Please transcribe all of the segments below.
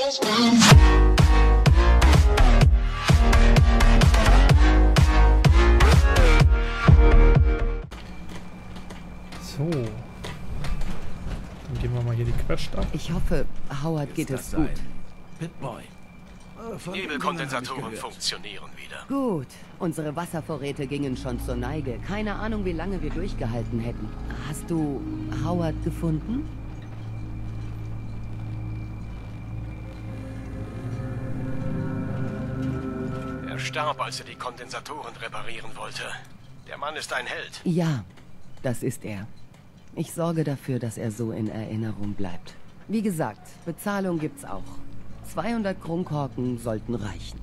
So. Dann gehen wir mal hier die Quest ab. Ich hoffe, Howard geht es gut. Pitboy. Nebelkondensatoren funktionieren wieder. Gut. Unsere Wasservorräte gingen schon zur Neige. Keine Ahnung, wie lange wir durchgehalten hätten. Hast du Howard gefunden? Er starb, als er die Kondensatoren reparieren wollte. Der Mann ist ein Held. Ja, das ist er. Ich sorge dafür, dass er so in Erinnerung bleibt. Wie gesagt, Bezahlung gibt's auch. 200 Krummkorken sollten reichen.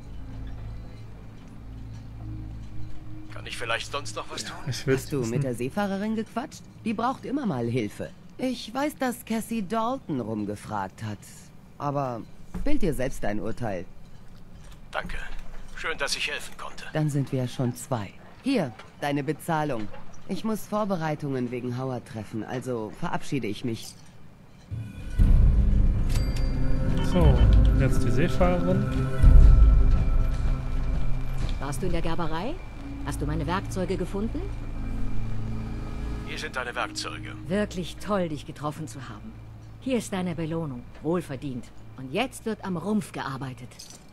Kann ich vielleicht sonst noch was tun? Hast du mit der Seefahrerin gequatscht? Die braucht immer mal Hilfe. Ich weiß, dass Cassie Dalton rumgefragt hat. Aber bild dir selbst ein Urteil. Danke. Schön, dass ich helfen konnte. Dann sind wir schon 2. Hier, deine Bezahlung. Ich muss Vorbereitungen wegen Howard treffen, also verabschiede ich mich. So, jetzt die Seefahrerin. Warst du in der Gerberei? Hast du meine Werkzeuge gefunden? Hier sind deine Werkzeuge. Wirklich toll, dich getroffen zu haben. Hier ist deine Belohnung. Wohlverdient. Und jetzt wird am Rumpf gearbeitet.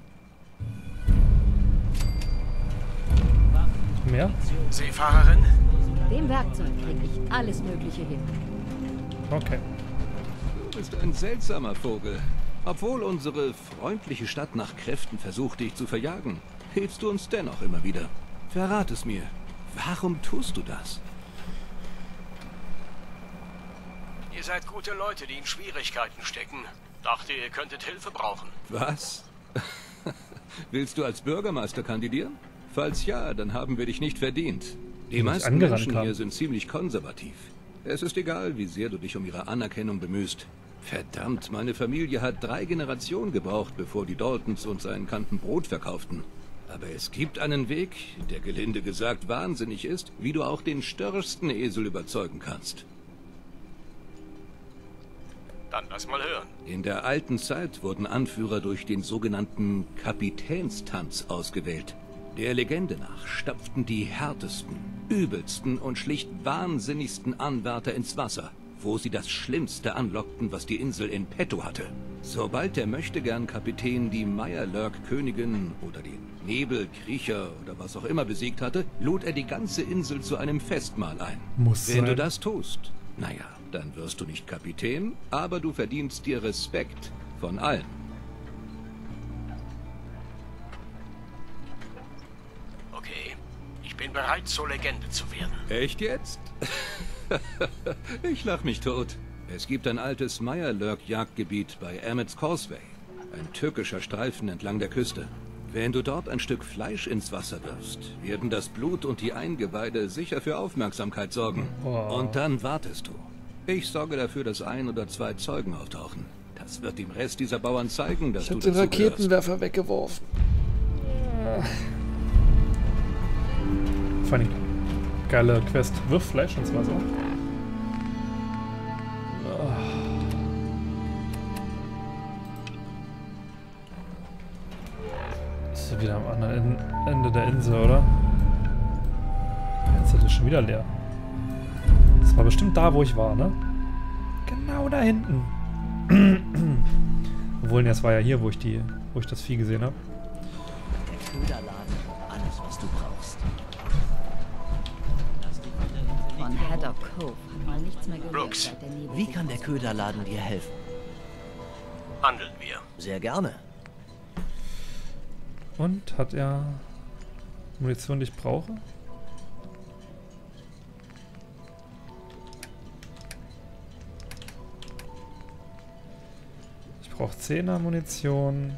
Mehr? Seefahrerin? Dem Werkzeug kriege ich alles Mögliche hin. Okay. Du bist ein seltsamer Vogel. Obwohl unsere freundliche Stadt nach Kräften versucht, dich zu verjagen, hilfst du uns dennoch immer wieder. Verrat es mir. Warum tust du das? Ihr seid gute Leute, die in Schwierigkeiten stecken. Dachte, ihr könntet Hilfe brauchen. Was? Willst du als Bürgermeister kandidieren? Falls ja, dann haben wir dich nicht verdient. Die meisten Menschen hier sind ziemlich konservativ. Es ist egal, wie sehr du dich um ihre Anerkennung bemühst. Verdammt, meine Familie hat 3 Generationen gebraucht, bevor die Daltons uns einen Kanten Brot verkauften. Aber es gibt einen Weg, der gelinde gesagt wahnsinnig ist, wie du auch den störrischsten Esel überzeugen kannst. Dann lass mal hören. In der alten Zeit wurden Anführer durch den sogenannten Kapitänstanz ausgewählt. Der Legende nach stapften die härtesten, übelsten und schlicht wahnsinnigsten Anwärter ins Wasser, wo sie das Schlimmste anlockten, was die Insel in petto hatte. Sobald der Möchtegern-Kapitän die Meyerlurk-Königin oder den Nebelkriecher oder was auch immer besiegt hatte, lud er die ganze Insel zu einem Festmahl ein. Wenn du das tust, naja, dann wirst du nicht Kapitän, aber du verdienst dir Respekt von allen. Okay, ich bin bereit, zur Legende zu werden. Echt jetzt? Ich lach mich tot. Es gibt ein altes Meyerlurk-Jagdgebiet bei Emmets Causeway. Ein türkischer Streifen entlang der Küste. Wenn du dort ein Stück Fleisch ins Wasser wirfst, werden das Blut und die Eingeweide sicher für Aufmerksamkeit sorgen. Und dann wartest du. Ich sorge dafür, dass 1 oder 2 Zeugen auftauchen. Das wird dem Rest dieser Bauern zeigen, dass du dazu gehörst. Ich hab den Raketenwerfer weggeworfen. Funny. Geile Quest. Wirf Fleisch ins Wasser. Ist ja wieder am anderen Ende der Insel, oder? Jetzt ist das schon wieder leer. Das war bestimmt da, wo ich war, ne? Genau da hinten. Obwohl, das war ja hier, wo ich das Vieh gesehen habe. Der Köderladen, alles was du brauchst. Von Haddock Cove hat man nichts mehr gehört. Brooks, seit der Nebel Wie kann der Köderladen dir helfen? handeln wir. Sehr gerne. Und hat er Munition, die ich brauche? Ich brauche 10er Munition.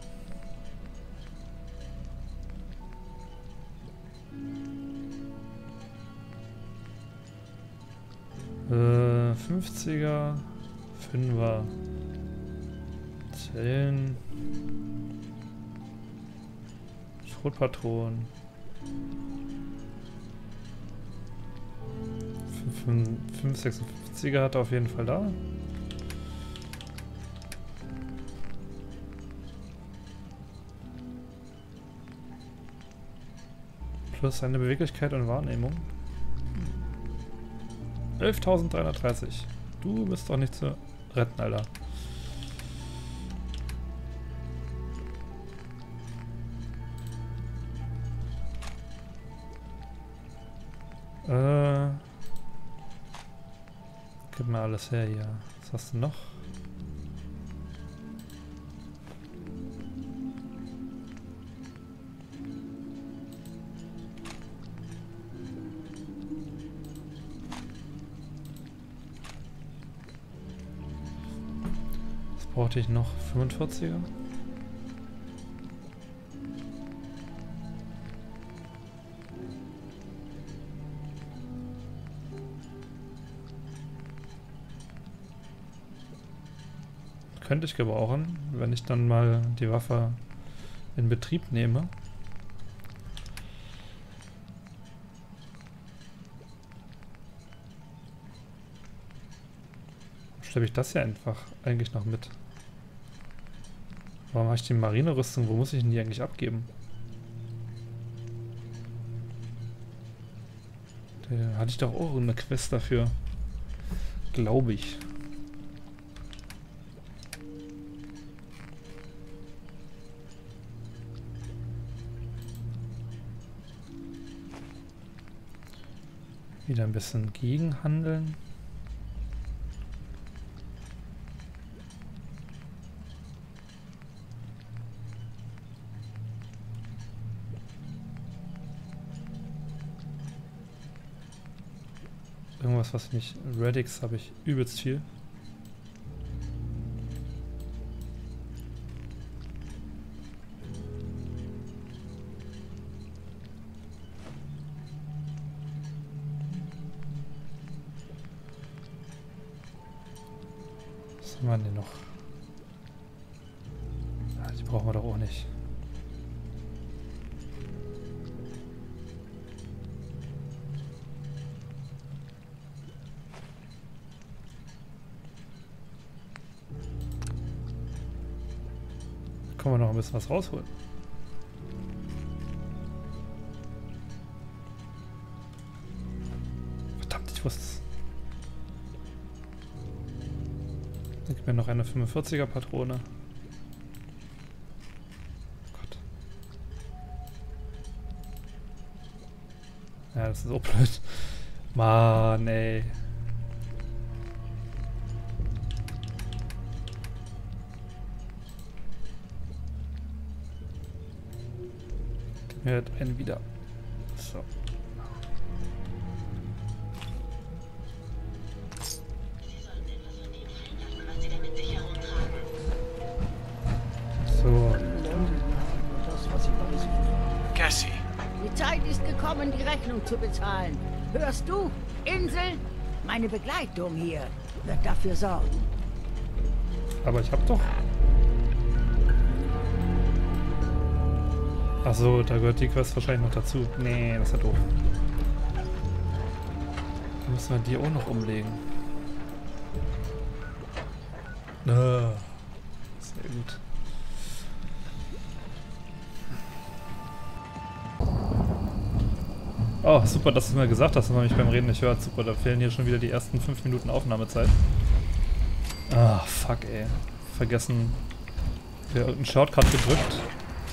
Äh, 50er, 5er, Zellen, Schrotpatronen, 5,56er hat er auf jeden Fall da. Plus seine Beweglichkeit und Wahrnehmung. 11.330. Du bist doch nicht zu retten, Alter. Gib mir alles her hier. Was hast du noch? Was brauchte ich noch? 45er? Könnte ich gebrauchen, wenn ich dann mal die Waffe in Betrieb nehme. Schleppe ich das ja einfach eigentlich noch mit. Warum habe ich die Marinerüstung? Wo muss ich denn die eigentlich abgeben? Da hatte ich doch auch eine Quest dafür. Glaube ich. Wieder ein bisschen gegenhandeln. Irgendwas, was nicht... Radix habe ich übelst viel. Was haben wir denn noch? Ah, die brauchen wir doch auch nicht. Können wir noch ein bisschen was rausholen. Verdammt, ich wusste es. Dann gibt mir noch eine 45er Patrone. Gott. Ja, das ist so blöd. Mann, ey. Mir einen wieder. So. So. Cassie, Die Zeit ist gekommen, die Rechnung zu bezahlen. Hörst du? Insel? Meine Begleitung hier wird dafür sorgen. Aber ich hab doch. Achso, da gehört die Quest wahrscheinlich noch dazu. Nee, das ist ja doof. Dann müssen wir die auch noch umlegen. Sehr gut. Oh, super, dass du mir gesagt hast, dass man mich beim Reden nicht hört. Super, da fehlen hier schon wieder die ersten 5 Minuten Aufnahmezeit. Ah, fuck, ey. Vergessen. Wir irgendeinen Shortcut gedrückt.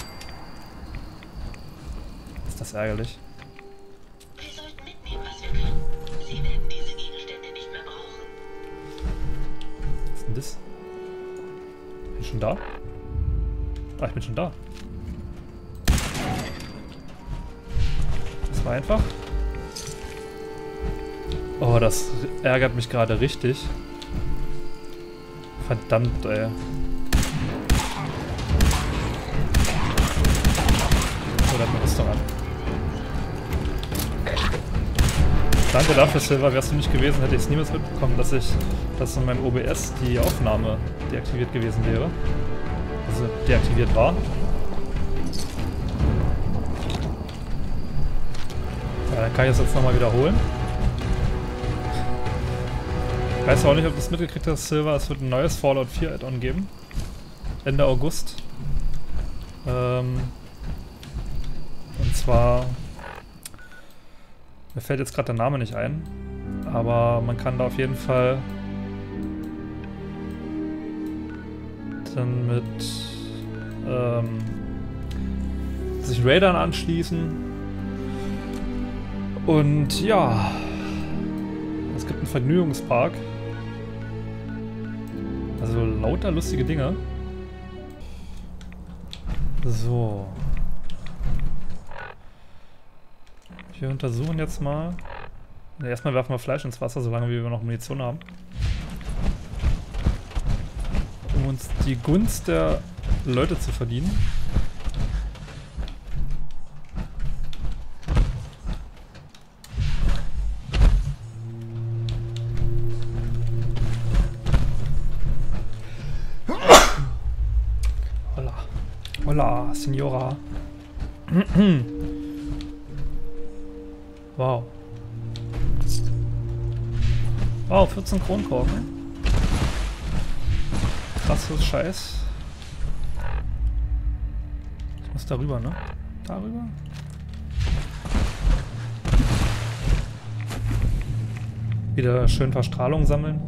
Ist das ärgerlich. Wir sollten mitnehmen, was wir können. Sie werden diese Gegenstände nicht mehr brauchen. Was ist denn das? Bin ich schon da? Ah, ich bin schon da. Das war einfach. Oh, das ärgert mich gerade richtig. Verdammt, ey. So, da hat eine Rüstung an. Danke dafür, Silver. Wärst du nicht gewesen, hätte ich es niemals mitbekommen, dass in meinem OBS die Aufnahme deaktiviert gewesen wäre. Also deaktiviert war. Ja, dann kann ich das jetzt nochmal wiederholen. Ich weiß auch nicht, ob du es mitgekriegt hast, Silver. Es wird ein neues Fallout 4 Add-on geben. Ende August. Und zwar Mir fällt jetzt gerade der Name nicht ein. Aber man kann da auf jeden Fall dann mit sich Raidern anschließen. Und ja, es gibt einen Vergnügungspark. Also lauter lustige Dinge. So. Wir untersuchen jetzt mal. Ja, erstmal werfen wir Fleisch ins Wasser, solange wir noch Munition haben. Um uns die Gunst der Leute zu verdienen. Hola. Hola, Signora. Wow. Wow, 14 Kronkorken. Krasses Scheiß. Ich muss darüber, ne? Darüber? Wieder schön Verstrahlung sammeln.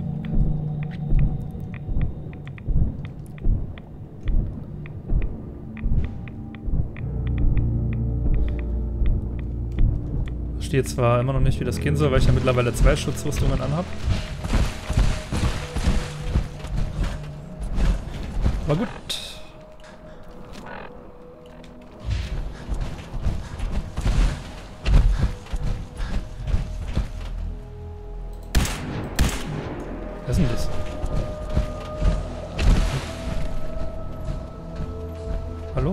Ich verstehe zwar immer noch nicht, wie das gehen soll, weil ich ja mittlerweile 2 Schutzrüstungen anhab. Aber gut. Was ist denn das? Hallo?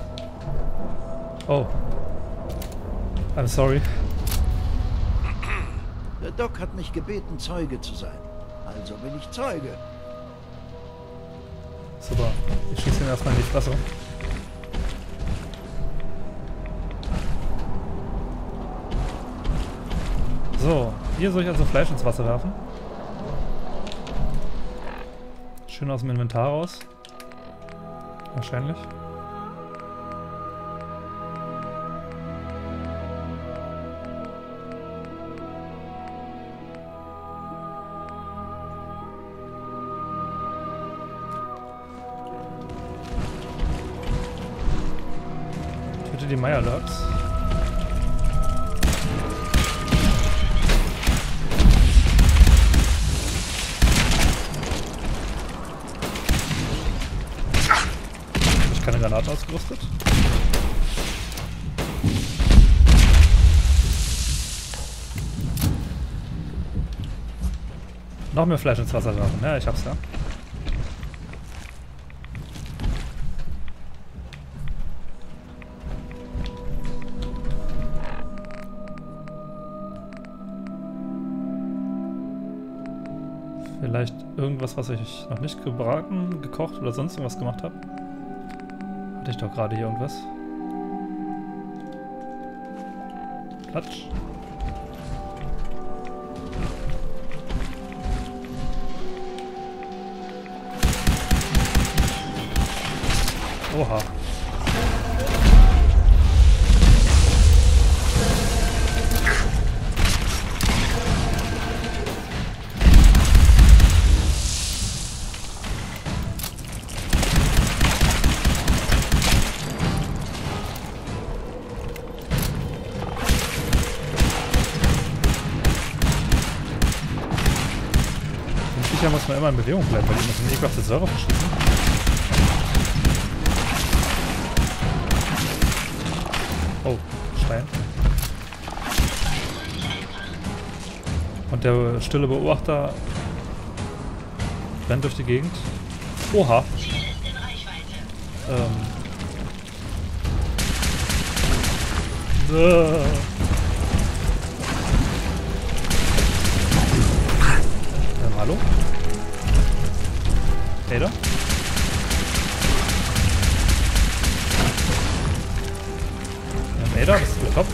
Oh. I'm sorry. Der Doc hat mich gebeten, Zeuge zu sein. Also bin ich Zeuge. Super. Ich schieße ihn erstmal in die Fresse. So, hier soll ich also Fleisch ins Wasser werfen. Schön aus dem Inventar raus. Wahrscheinlich. Die Meierlachs. Habe ich keine Granaten ausgerüstet? Noch mehr Fleisch ins Wasser werfen. Ja, ich hab's da. Vielleicht irgendwas, was ich noch nicht gebraten, gekocht oder sonst irgendwas gemacht habe. Hatte ich doch gerade hier irgendwas. Platsch. Oha. Sicher muss man immer in Bewegung bleiben, weil die müssen ekelhafte Server verschießen. Oh, Stein. Und der stille Beobachter rennt durch die Gegend. Oha. Hallo? Ada? Ada, bist du getoppt?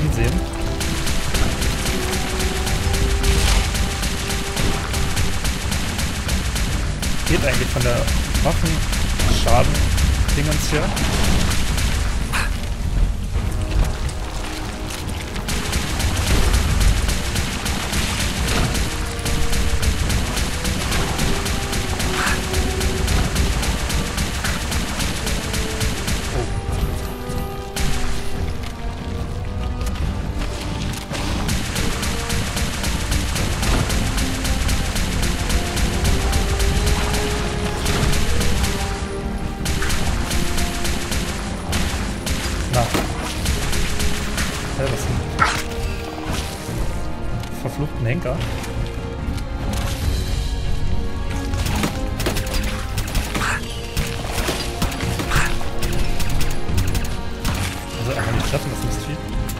ansehen. Geht eigentlich von der Waffenschaden-Dingens her. Was denn? Verfluchten Henker. Also einfach nicht treffen, das Mistvieh.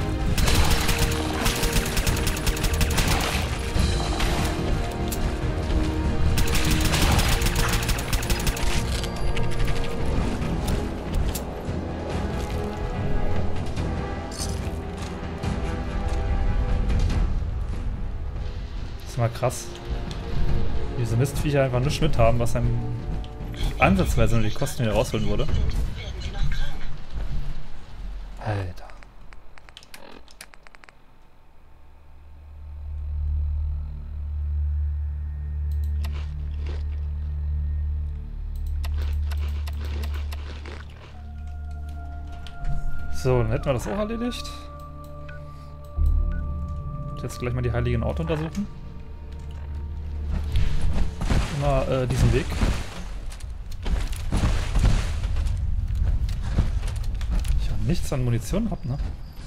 Das ist mal krass. Diese Mistviecher einfach nichts mit haben, was einem ansatzweise nur die Kosten wieder rausholen würde. Alter. So, dann hätten wir das auch erledigt. Jetzt gleich mal die heiligen Orte untersuchen. Immer diesen Weg. Ich habe nichts an Munition hab, ne?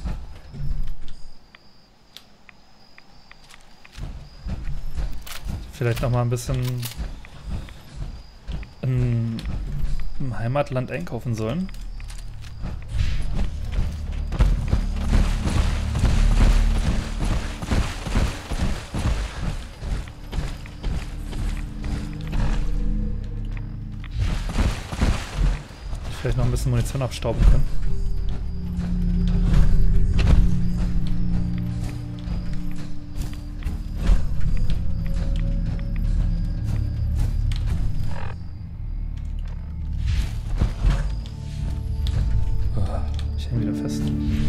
Vielleicht noch mal ein bisschen im Heimatland einkaufen sollen. Vielleicht noch ein bisschen Munition abstauben können. Oh, ich hänge wieder fest.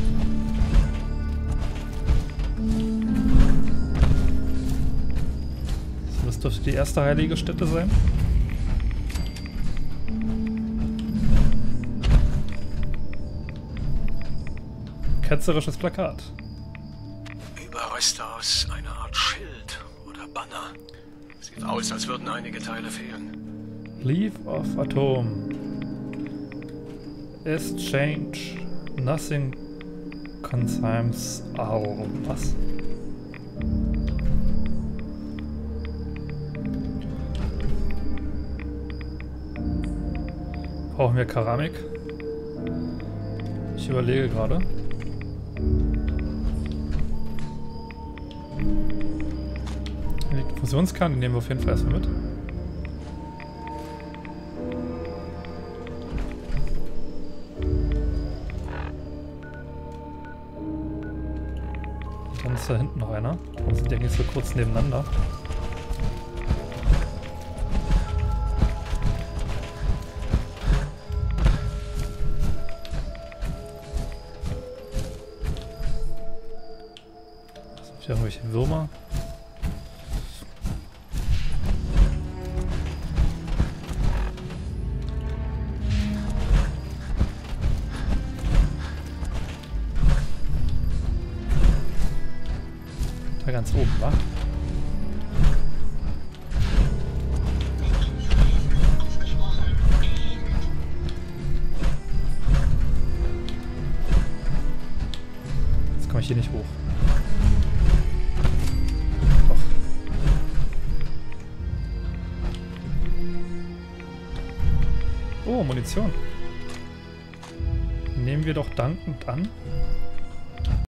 So, das dürfte die erste heilige Stätte sein. Ketzerisches Plakat. Überreste aus einer Art Schild oder Banner. Sieht aus, als würden einige Teile fehlen. Leave of Atom. Exchange. Nothing consumes all. Was? Brauchen wir Keramik? Ich überlege gerade. Fusionskern, den nehmen wir auf jeden Fall erstmal mit. Dann ist da hinten noch einer. Warum sind die eigentlich so kurz nebeneinander? Sind hier irgendwelche Würmer? Ganz oben, wa? Jetzt komme ich hier nicht hoch. Doch. Oh, Munition. Nehmen wir doch dankend an.